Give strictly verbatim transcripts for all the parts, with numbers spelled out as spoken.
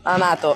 Amato.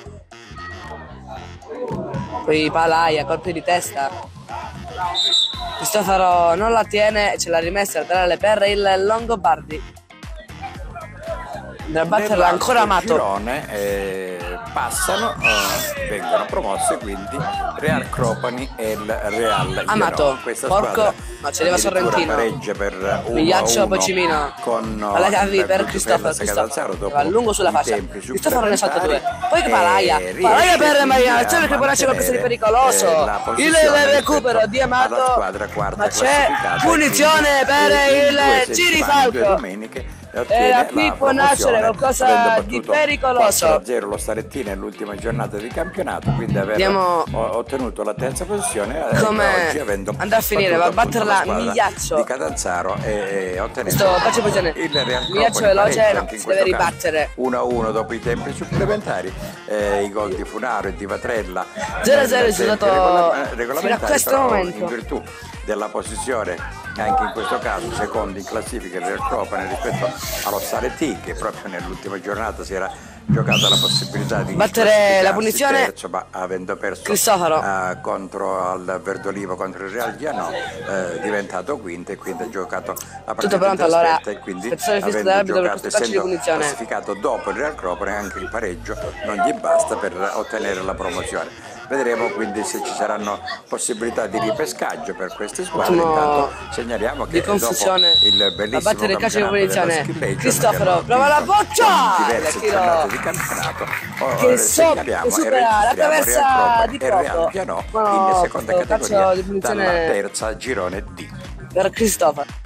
Poi Palaia, colpi di testa. Cristoforo non la tiene, ce l'ha rimessa da alle per il Longobardi. Andrà a batterla ancora Amato. Girone eh, passano, eh, vengono promosse quindi Real Cropani e il Real Amato, questa porco, no, ce l'aveva Sorrentino. Pareggia per Migliaccio, poi Cimino. con alla cavi per Cristoforo, Cristoforo va lungo sulla fascia. Cristoforo ne salta due. Poi che Palaia, Palaia per Mariano, che poraccia qualcosa di pericoloso. Il recupero di Amato, ma c'è punizione per il Girifalco. E qui può nascere qualcosa di pericoloso. quattro a zero lo Starettina nell'ultima giornata di campionato, quindi aver Andiamo ottenuto la terza posizione come oggi, avendo andrà a finire, va a batterla Migliaccio di Catanzaro e, e ottenendo questo posizione. il Real Migliaccio veloce, no, si deve ribattere uno a uno dopo i tempi supplementari, eh, i gol di Funaro e di Vatrella zero a zero è stato fino a questo momento in virtù della posizione anche in questo caso secondo in classifica del Cropane rispetto allo Saletì, che proprio nell'ultima giornata si era giocata la possibilità di battere la punizione terzo, ma avendo perso Cristoforo uh, contro al Verdolivo contro il Real Giano, uh, diventato quinto e quindi ha giocato la partita tutto pronto allora e quindi avendo giocato, essendo classificato dopo il Real Cropane, anche il pareggio non gli basta per ottenere la promozione. Vedremo quindi se ci saranno possibilità di ripescaggio per queste squadre. Intanto segnaliamo che di confusione dopo il bellissimo a battere il calcio di punizione Cristoforo prova la boccia diverse giornate di campionato che, so, che supera la traversa di poco Piano in seconda categoria dalla terza girone D per Cristoforo.